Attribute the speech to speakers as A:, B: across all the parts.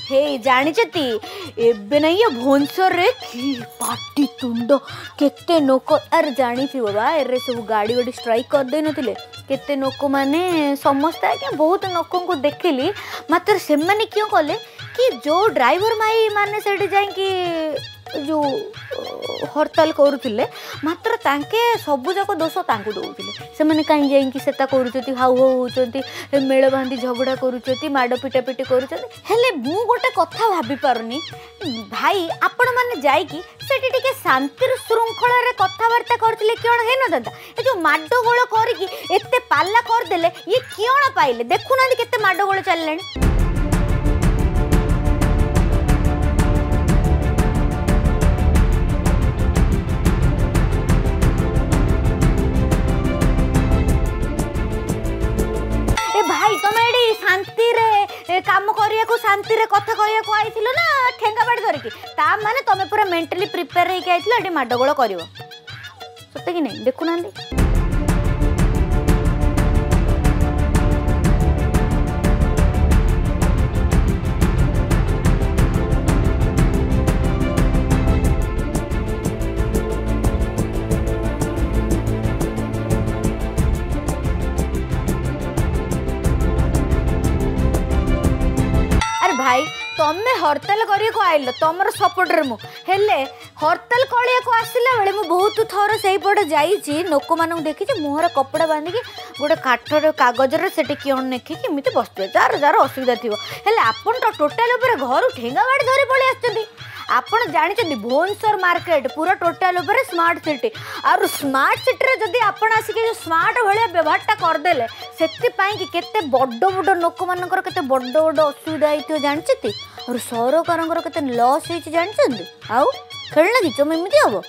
A: हे जानिचती एबे नहीं ये भोंसर रे की पाटी तुंड केते नोक अर जानी थी बाबा एरे सब गाड़ी गाड़ी स्ट्राइक कर दे नथिले केते नोक माने समस्त आज्ञा बहुत नोकों को देखिली मात्र से माने क्यों कले कि जो ड्राइवर माई माने सेठी जाई कि जो हड़ताल करुले मात्र तांके सबु जाक दोष तांकु दौले से मैंने कहीं जाइए सेता करुँच हाउ हाउ होती मेल बांधी झगड़ा करुँच माड़ पिटा पिटी करुँचे मु गोटे कथा भाभी पारुनी भाई आपण मैंने जाइकी सेठी टिके शांति श्रृंखला रे कथबार्ता करथिले किण हे न दादा ए जो माडो गोळ करिकी एते पाल्ला कर देले ये किण पाइले देखु ना केते माडो गोळ चललेनी काम करिया को शांति रे कथा कहिया को आइथिलो ना ठेंगा बाड़ धरिकी ता माने तमे पूरा मेंटली प्रिपेयर हे के आइथिलो एटी माडगोळ करिवो सत्य कि नहीं देखु नांदी भाई तमे हड़ताल करिया को आइलो तमर सपोर्ट रे मु हेले हड़ताल करिया को आसिला बेले मु बहुत थोर सेही पटे जाईची लोक मानू देखी जे मुहर कपड़ा बांधी के गोटे काठर कागज रे सेठी किण नेखी कि मिते बसते जार जार असुविधा थिवो हेले आपन तो टोटल ऊपर घर ठेंगा बाड़ी धरि पळे आछथि आपण जानिछथि भुवनेश्वर मार्केट पूरा टोटल ऊपर स्मार्ट सिटी और स्मार्ट सिटी रे जदी आपण आसिके जो स्मार्ट भलिया व्यवहारटा कर देले सेति पई कि केते बड्डो बड्डो लोक मानकर केते बड्डो बड्डो असुविधा आइतो जानिछथि और सरकारंकर केते लॉस होइछि जानिछथि आउ खेलना कि तुम एमिति हबो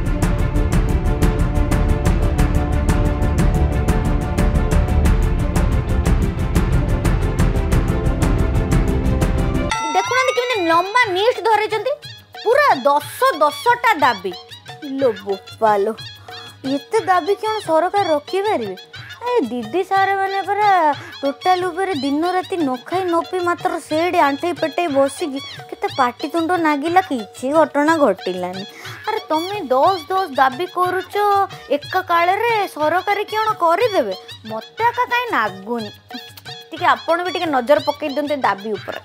A: देखुना कि लंबा लिस्ट धरैछथि पूरा 10टा दाबी लो बोपालो एते दाबी क्यों सरकार रखी पारे ए दीदी सारे मैंने पूरा टोटाल ऊपर दिन राति न खाई न पी मात्र सेठी आंठे पेटे बसिकी केते पाटितुंड नागिला किछि घटना घटिलानी अरे तुम 10 दाबी करुच एक काल रे सरकार क्यों करदेवे मत आका कहीं नागुनी टिके आपण भी टिके नजर पकई दिंते दाबी ऊपर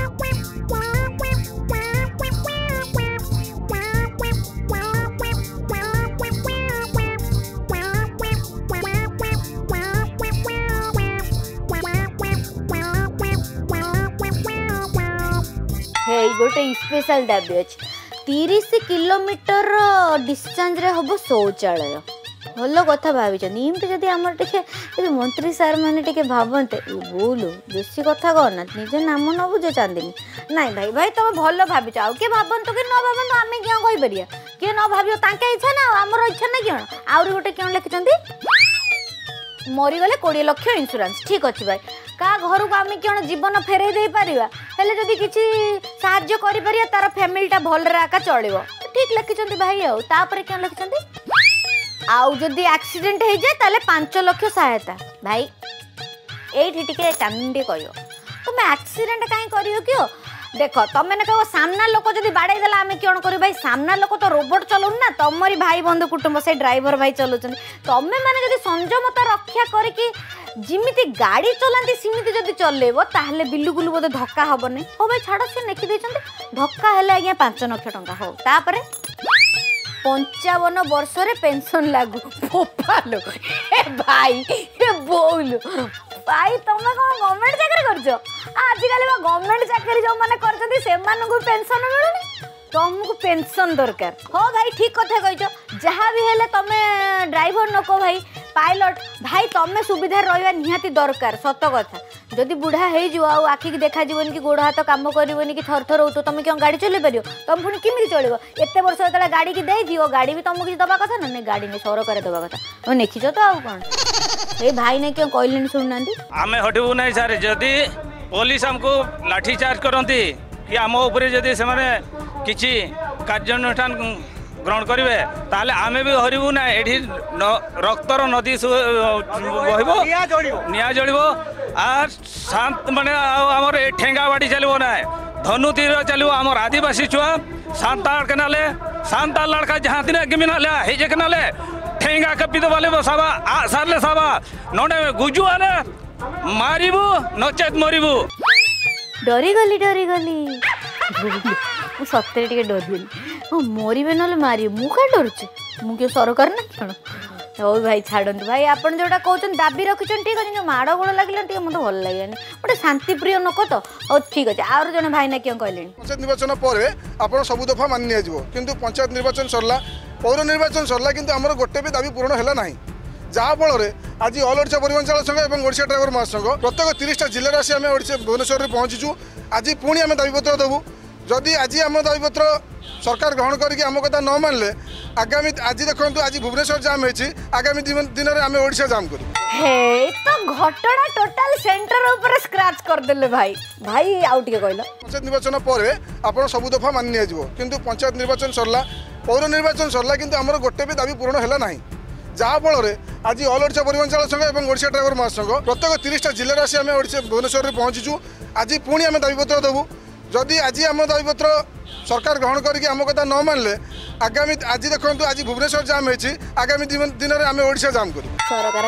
A: गोटे स्पेशल दाबी अच्छे 30 किलोमीटर डिस्टेंस रे हम शौचालय भल कथा भाई इमती जब आम टे मंत्री सार मैंने टे भावते बोल बेसी कथा कहना निजे नाम न बुझे चांदनी नाई भाई भाई तुम भल भाव आउ किए भावतु कि न भावतु आम क्या कहीपर किए न भाव तांके इच्छा ना आमर इच्छा ना कि आउरी गोटे क्यों लिखिं मरीगले 20 लाख इंश्योरेंस ठीक अच्छे भाई का घर को आम क्यों जीवन फेरई दे पारिबा हेले जदि किछि साहाय्य करि परिया तार फैमिलीटा भल रे आका चलिबो ठीक लिखिं भाई आउ तापर क्यों लिखिं आउ जदि एक्सीडेंट हो जाए ताले 5 लाख सहायता भाई एठी टिके कानुनटे कहियो तुम एक्सीडेंट काई करियो कियो देख तुम मैंने कहो सामना लोक जब बाड़े देला आम क्यों कर भाई सामना लोक तो रोबोट चलाऊ ना तुमरी भाई बंधु कुटुंब से ड्राइवर भाई चलाउछन तमें मैंने जब संयमता रक्षा करके जिमिति गाड़ी चलाती सिमिति जदि चलेबो ताहले बिल्कुल बोधे धक्का हबनी हो भाई छाड़ से लिखि देछन्ते धक्का हेले आज्ञा 5 लाख टंका हो तापरे 55 वर्ष रे पेंशन लागू फोपालो ए भाई ए बोल भाई तुम कौन गवर्नमेंट चाकरी करछ आजिकल गवर्नमेंट चाकरी जो माने करछथि से मानकु पेंशन मिलुनी तुमको पेंशन दरकार हो भाई ठीक कथा कहिछ जहाँ भी हेले तमे ड्राइवर नको भाई पायलट भाई तमे सुविधा रहिबा निहाती दरकार सत कथा जदि बुढ़ा हो जो आखिक देखा जीवन कि गोड़ हाथ काम करनी कि थर थर हो तुम क्यों गाड़ी चल पार तुम पुणी केमी चलो एत वर्ष जो गाड़ी की दे दियो गाड़ी भी तुमको दवा कथा ना गाड़ी नहीं सरकार दवा कथा तुम लिखिच तो आउ कौन ये भाई ने क्यों कहले शुणुना
B: आम हटबू ना सारे जदि पुलिस आमको लाठीचार्ज करती कि आम उपरे जदि से किसी कार्यानुष्ठान ग्रहण करेंगे ताले आमे भी हरबू ना ये रक्तर नदी बहब निआ जल आर शांत माने आमर ठेंगा बाड़ी चलो ना धनु तीर चलो आम आदिवासी छुआ सांताल केनाले सांताल लड़का जहाँ दिन गिमिनाले हेजे केनाले ठेंगा कपी तो वाले बसावा आ सारले सावा नोने गुजु आले मारिबु नचेत मरिबु
A: डरी गली मु सत्य टिके डरगली मरबे ना मारे मु क्या डरुची मु क्यों सरकार ना कौन हो भाई छाड़ू भाई आपन जोटा कहते दाबी रखिंट ठीक अच्छे जो माड़ गोड़ लगे टे मतलब भल लगे गोटे शांतिप्रिय लोक तो हो ठीक अच्छे आउ जन भाई ना क्यों कहले
C: पंचायत निर्वाचन पर आप सब दफा मानि किंतु पंचायत निर्वाचन सरला पौर निर्वाचन सरला किंतु आमर गोटे भी दाबी पूरण है ना जहाँफल आज ऑल ओडिशा परिवहन संघ और ओडिशा ड्राइवर महासंघ प्रत्येक 30टा जिले आसी आम भुवनेश्वर में पहुंचीचु आज पुणी आम दाबीपत्र देवु जदि आज आम दाबीपत्र सरकार ग्रहण करके आम कथा न मानले आगामी आज देखो आज भुवनेश्वर जाम होती आगामी दिन में आम ओडिशा जाम करूँ
A: तो घटना टोटल सेंटर ऊपर स्क्रैच कर देले भाई भाई आउ टिके कहलो
C: पंचायत निर्वाचन पर आप सब दफा मानि किंतु पंचायत निर्वाचन सरला पौर निर्वाचन सरला किंतु आमर गोटे भी दाबी पूरण है ना जहाँफल आज ऑल ओडिशा परिवहन संघ और ओडिशा ड्राइवर महासंघ प्रत्येक 30टा जिले आसी आम भुवनेश्वर में पहुंचीचु आज पुणी आम दाबीपत्र देवु जदि आज आम दाबीपत्र सरकार ग्रहण करके आम कथा न मानले आगामी आज देखो आज भुवनेश्वर जाम होती आगामी दिन में आम ओडिशा जाम करूँ
A: सरकार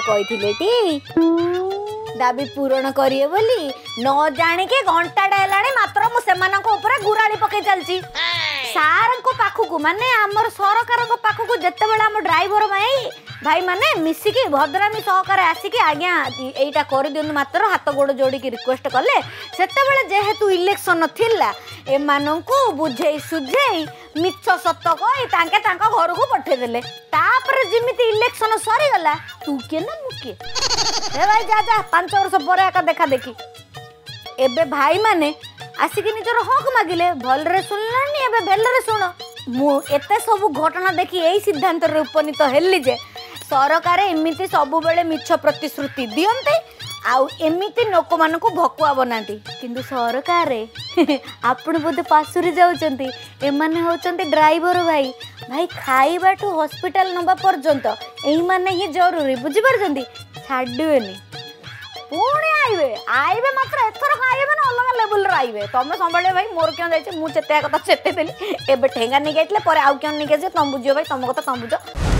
A: कही दाबी पूरण करिए बोली न जानिके घंटाटा हेलाणी मात्र मु सेमानक ऊपर गुराड़ी पके चलची सार को पाखकु माने हमर सरकार को पाखकु जत्ते बेला हम ड्राइवर भाई माने मिसिकी भद्रामी सहकार आसिकी आज्ञा एटा कर दियनु मात्र हाथ गोड़ जोड़ी की रिक्वेस्ट कले सेते बेले जेहेतु इलेक्शन थिला ए माननकु बुझेई सुझेई मिछ सत्त कई तांके तांका घर को पठे देले तापर जिमिति इलेक्शन सरी गला तू के ना मुके ए भाई जा 5 वर्ष पर एका देखा देखी एबे भाई माने आसिकी निजर हक मागिले भल रे सुनलानी एबे बेल रे सुन मु एते सब घटना देखी एई सिद्धांत रे उपनीत हेली जे सरकार एमिति सब बेले मिछ प्रतिश्रुति दियन्ते आउ एमिति लोक मानकु भकुआ बनाती किंतु सरकार आपण बोधे पासुरी जाउचंती एमाने होचंती ड्राइवर भाई भाई खाइबाठू हॉस्पिटल नबा पर्यंत एही माने ही जरूरी बुझी परजंती छाडुएनी पुणी आइबे मात्र एथर आइबे ना अलग लेवल रे आइबे तमे संभाले भाई मोर क्यों जाइछे मु चेते कथा चेते देली एबे ठेंगा नि गइतले पर आउ क्यों नि गइछे तुम बुझियो भाई तुम कथा तुम बुझो।